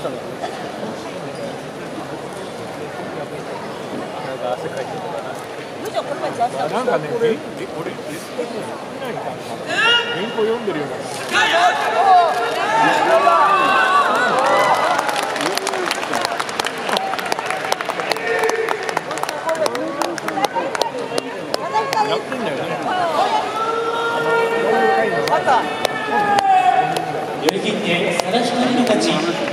なんかね、俺、原稿読んでるような。やってんだよね。